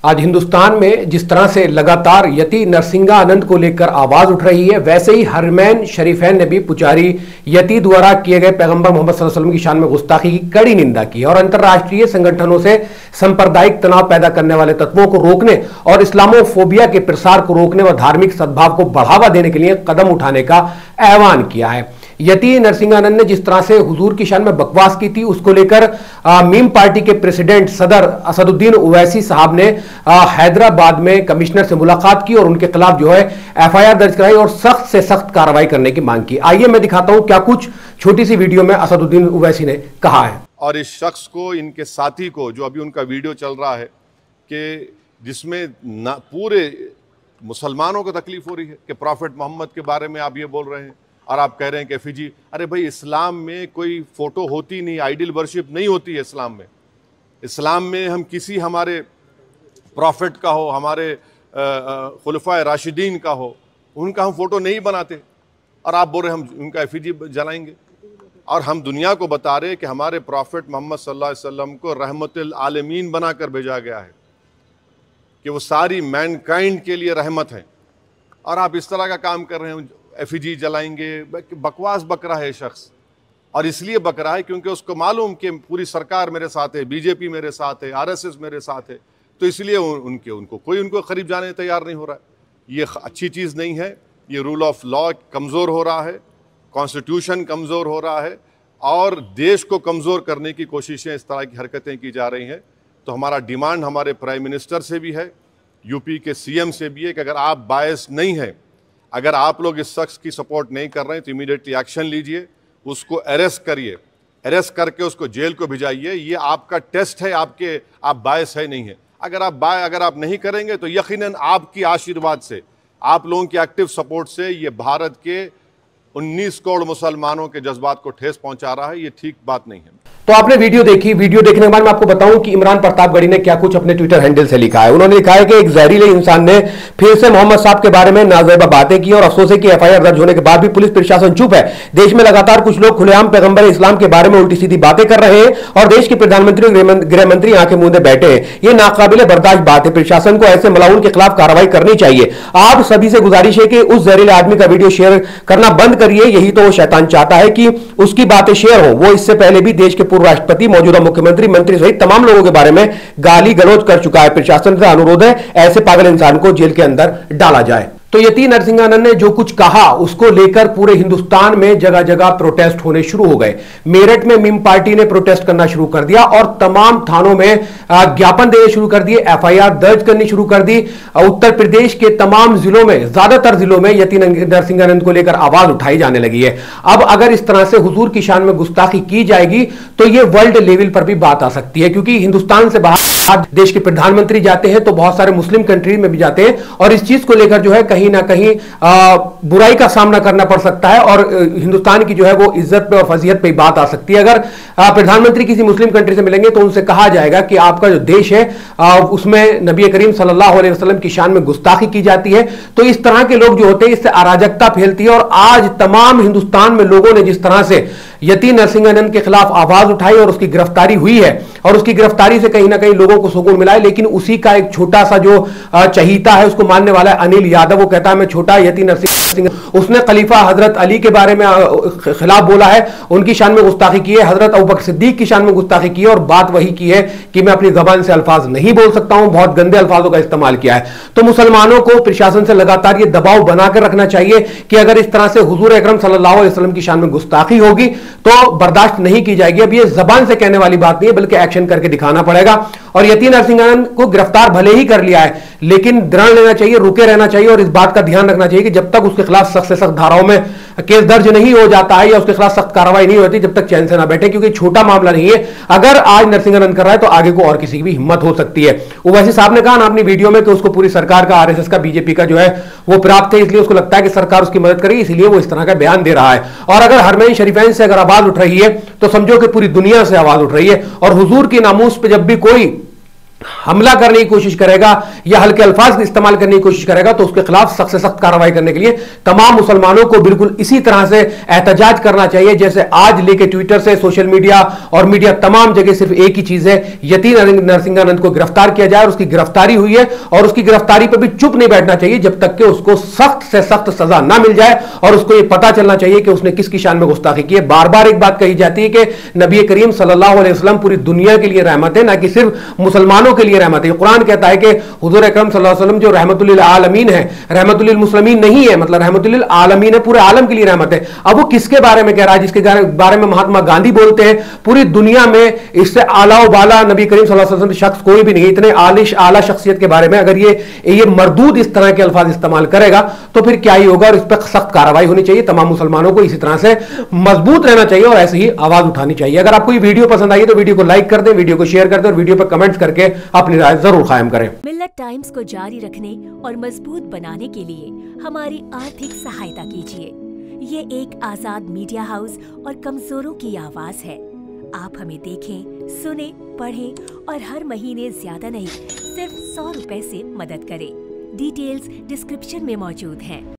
आज हिंदुस्तान में जिस तरह से लगातार यति नरसिंहानंद को लेकर आवाज उठ रही है, वैसे ही हरमैन शरीफैन ने भी पुजारी यति द्वारा किए गए पैगंबर मोहम्मद सल्लल्लाहु अलैहि वसल्लम की शान में गुस्ताखी की कड़ी निंदा की और अंतर्राष्ट्रीय संगठनों से सांप्रदायिक तनाव पैदा करने वाले तत्वों को रोकने और इस्लामोफोबिया के प्रसार को रोकने व धार्मिक सद्भाव को बढ़ावा देने के लिए कदम उठाने का आह्वान किया है। यति नरसिंहानंद ने जिस तरह से हुजूर की शान में बकवास की थी, उसको लेकर मीम पार्टी के प्रेसिडेंट सदर असदुद्दीन ओवैसी साहब ने हैदराबाद में कमिश्नर से मुलाकात की और उनके खिलाफ जो है एफआईआर दर्ज कराई और सख्त से सख्त कार्रवाई करने की मांग की। आइए मैं दिखाता हूं क्या कुछ छोटी सी वीडियो में असदुद्दीन ओवैसी ने कहा है। और इस शख्स को, इनके साथी को, जो अभी उनका वीडियो चल रहा है कि जिसमें पूरे मुसलमानों को तकलीफ हो रही है कि प्रॉफिट मोहम्मद के बारे में आप ये बोल रहे हैं और आप कह रहे हैं कि फिजी, अरे भाई इस्लाम में कोई फोटो होती नहीं, आइडल वर्शिप नहीं होती है इस्लाम में। इस्लाम में हम किसी हमारे प्रॉफिट का हो, हमारे खुलफाए राशिदीन का हो, उनका हम फोटो नहीं बनाते और आप बोल रहे हम उनका एफिजी जलाएंगे। और हम दुनिया को बता रहे कि हमारे प्रॉफिट मोहम्मद सल्लल्लाहु अलैहि वसल्लम को रहमतुल आलमीन बनाकर भेजा गया है, कि वो सारी मैनकाइंड के लिए रहमत है, और आप इस तरह का काम कर रहे हैं, एफिजी जलाएंगे। बकवास बक रहा है शख्स, और इसलिए बक रहा है क्योंकि उसको मालूम कि पूरी सरकार मेरे साथ है, बीजेपी मेरे साथ है, आरएसएस मेरे साथ है, तो इसलिए उनको कोई करीब जाने तैयार नहीं हो रहा है। ये अच्छी चीज़ नहीं है। ये रूल ऑफ लॉ कमज़ोर हो रहा है, कॉन्स्टिट्यूशन कमज़ोर हो रहा है, और देश को कमज़ोर करने की कोशिशें, इस तरह की हरकतें की जा रही हैं। तो हमारा डिमांड हमारे प्राइम मिनिस्टर से भी है, यूपी के सीएम से भी है कि अगर आप बायस नहीं हैं, अगर आप लोग इस शख्स की सपोर्ट नहीं कर रहे हैं तो इमीडिएटली एक्शन लीजिए, उसको अरेस्ट करिए, अरेस्ट करके उसको जेल को भिजाइए। ये आपका टेस्ट है, आप बायस है नहीं है। अगर आप नहीं करेंगे तो यकीनन आपकी आशीर्वाद से, आप लोगों की एक्टिव सपोर्ट से ये भारत के 19 करोड़ मुसलमानों के जज्बात को ठेस पहुंचा रहा है। ये ठीक बात नहीं है। तो आपने वीडियो देखी, वीडियो देखने के बाद मैं आपको बताऊं कि इमरान प्रतापगढ़ी ने क्या कुछ अपने ट्विटर हैंडल से लिखा है। उन्होंने लिखा है कि एक जहरीले इंसान ने फिर से मोहम्मद साहब के बारे में नाज़ेबा बातें की और अफसोस है कि एफआईआर दर्ज होने के बाद भी पुलिस प्रशासन चुप है। देश में लगातार कुछ लोग खुलेआम पैगंबर इस्लाम के बारे में उल्टी सीधी बातें कर रहे हैं और देश के प्रधानमंत्री और गृह मंत्री आंखें मूंदे बैठे हैं। ये नाकाबिले बर्दाश्त बात है। प्रशासन को ऐसे मलाउन के खिलाफ कार्रवाई करनी चाहिए। आप सभी से गुजारिश है कि उस जहरीले आदमी का वीडियो शेयर करना बंद करिए। यही तो वो शैतान चाहता है कि उसकी बातें शेयर हो। वो इससे पहले भी देश के पूर्व राष्ट्रपति, मौजूदा मुख्यमंत्री, मंत्री सहित तमाम लोगों के बारे में गाली गलौज कर चुका है। प्रशासन से अनुरोध है ऐसे पागल इंसान को जेल के अंदर डाला जाए। तो यति नरसिंहानंद ने जो कुछ कहा उसको लेकर पूरे हिंदुस्तान में जगह जगह प्रोटेस्ट होने शुरू हो गए। मेरठ में मीम पार्टी ने प्रोटेस्ट करना शुरू कर दिया और तमाम थानों में ज्ञापन देने शुरू कर दिए, एफआईआर दर्ज करनी शुरू कर दी। उत्तर प्रदेश के तमाम जिलों में, ज्यादातर जिलों में यति नरसिंहानंद को लेकर आवाज उठाई जाने लगी है। अब अगर इस तरह से हुजूर की शान में गुस्ताखी की जाएगी तो यह वर्ल्ड लेवल पर भी बात आ सकती है, क्योंकि हिंदुस्तान से बाहर देश के प्रधानमंत्री जाते हैं तो बहुत सारे मुस्लिम कंट्री में भी जाते हैं और इस चीज को लेकर जो है कहीं ना कहीं बुराई का सामना करना पड़ सकता है और हिंदुस्तान की जो है वो इज्जत पे और फजीहत पे बात आ सकती है। अगर प्रधानमंत्री किसी मुस्लिम कंट्री से मिलेंगे तो उनसे कहा जाएगा कि आपका जो देश है उसमें नबी करीम सल्लल्लाहु अलैहि वसल्लम की शान में गुस्ताखी की जाती है। तो इस तरह के लोग जो होते हैं इससे अराजकता फैलती है और आज तमाम हिंदुस्तान में लोगों ने जिस तरह से यति नरसिंहानंद के खिलाफ आवाज उठाई और उसकी गिरफ्तारी हुई है और उसकी गिरफ्तारी से कहीं ना कहीं लोगों को सुकून मिला है, लेकिन उसी का एक छोटा सा जो चहीता है उसको मानने वाला है अनिल यादव। वो कहता है मैं छोटा यति नरसिंह, उसने खलीफा हजरत अली के बारे में खिलाफ बोला है, उनकी शान में गुस्ताखी की है, हजरत अबू बकर सिद्दीक की शान में गुस्ताखी की है और बात वही की है कि मैं अपनी जबान से अल्फाज नहीं बोल सकता हूं, बहुत गंदे अल्फाजों का इस्तेमाल किया है। तो मुसलमानों को प्रशासन से लगातार ये दबाव बनाकर रखना चाहिए कि अगर इस तरह से हुजूर अकरम सल्लल्लाहु अलैहि वसल्लम की शान में गुस्ताखी होगी तो बर्दाश्त नहीं की जाएगी। अब ये जबान से कहने वाली बात नहीं है बल्कि एक्शन करके दिखाना पड़ेगा। और यति नरसिंहानंद को गिरफ्तार भले ही कर लिया है लेकिन दृढ़ लेना चाहिए, रुके रहना चाहिए और इस बात का ध्यान रखना चाहिए कि जब तक उसके खिलाफ सख्त से सख्त धाराओं में केस दर्ज नहीं हो जाता है या उसके खिलाफ सख्त कार्रवाई नहीं होती, जब तक चैन से ना बैठे, क्योंकि छोटा मामला नहीं है। अगर आज नरसिंहानंद कर रहा है तो आगे को और किसी की भी हिम्मत हो सकती है। ओवैसी साहब ने कहा ना अपनी वीडियो में कि उसको पूरी सरकार का, आरएसएस का, बीजेपी का जो है वो प्राप्त है, इसलिए उसको लगता है कि सरकार उसकी मदद करेगी, इसलिए वो इस तरह का बयान दे रहा है। और अगर हरमैन शरीफैन से अगर आवाज उठ रही है तो समझो कि पूरी दुनिया से आवाज उठ रही है। और हुजूर की नामूस पे जब भी कोई हमला करने की कोशिश करेगा या हल्के अल्फाज इस्तेमाल करने की कोशिश करेगा तो उसके खिलाफ सख्त से सख्त कार्रवाई करने के लिए तमाम मुसलमानों को बिल्कुल इसी तरह से एहतजाज करना चाहिए जैसे आज लेके ट्विटर से सोशल मीडिया और मीडिया तमाम जगह सिर्फ एक ही चीज है, यति नरसिंहानंद को गिरफ्तार किया जाए और उसकी गिरफ्तारी हुई है और उसकी गिरफ्तारी पर भी चुप नहीं बैठना चाहिए जब तक कि उसको सख्त से सख्त सजा ना मिल जाए और उसको यह पता चलना चाहिए कि उसने किसकी शान में गुस्ताखी की है। बार बार एक बात कही जाती है कि नबी करीम सल्लल्लाहु अलैहि वसल्लम पूरी दुनिया के लिए रहमत है, ना कि सिर्फ मुसलमानों के लिए रहमत है। कुरान कहता है कि हुजूर अकरम सल्लल्लाहु अलैहि वसल्लम जो रहमतुल लिल आलमीन है, रहमतुल लिल मुस्लिमीन नहीं है, मतलब रहमतुल लिल आलमीन है, पूरे आलम के लिए रहमत है। अब वो किसके बारे में कह रहा है? जिसके बारे में महात्मा गांधी बोलते हैं पूरी दुनिया में इससे आला व बाला नबी करीम सल्लल्लाहु अलैहि वसल्लम शख्स कोई भी नहीं, इतने आला शख्सियत के बारे में अगर ये मरदूद इस तरह के अल्फाज इस्तेमाल करेगा तो फिर क्या ही होगा। और इस पर सख्त कार्रवाई होनी चाहिए। तमाम मुसलमानों को इसी तरह से मजबूत रहना चाहिए और ऐसे ही आवाज उठानी चाहिए। अगर आपको ये वीडियो पसंद आई तो वीडियो को लाइक कर दें, वीडियो को शेयर कर दें और वीडियो पर कमेंट्स करके अपनी राय जरूर कायम करें। मिल्लत टाइम्स को जारी रखने और मजबूत बनाने के लिए हमारी आर्थिक सहायता कीजिए। ये एक आजाद मीडिया हाउस और कमजोरों की आवाज है। आप हमें देखें, सुने, पढ़ें और हर महीने ज्यादा नहीं सिर्फ 100 रुपए से मदद करें। डिटेल्स डिस्क्रिप्शन में मौजूद हैं।